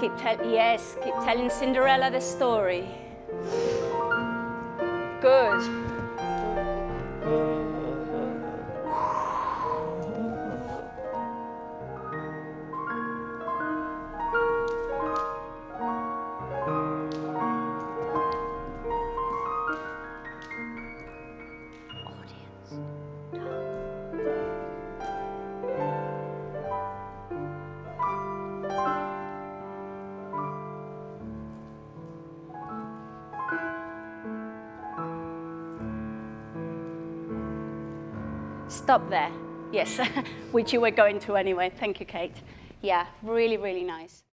Yes, keep telling Cinderella the story. Good. Stop there. Yes, which you were going to anyway. Thank you, Kate. Yeah, really, really nice.